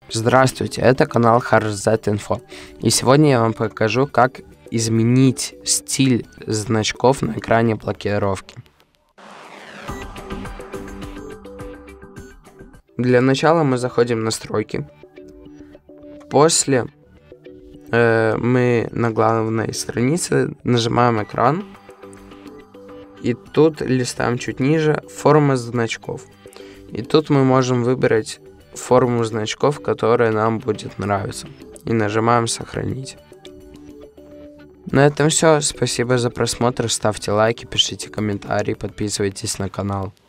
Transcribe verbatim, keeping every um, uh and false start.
Здравствуйте, это канал HardZinfo, и сегодня я вам покажу, как изменить стиль значков на экране блокировки. Для начала мы заходим в настройки. После э, мы на главной странице нажимаем экран. И тут листаем чуть ниже форма значков. И тут мы можем выбрать форму значков, которая нам будет нравиться. И нажимаем сохранить. На этом все. Спасибо за просмотр. Ставьте лайки, пишите комментарии, подписывайтесь на канал.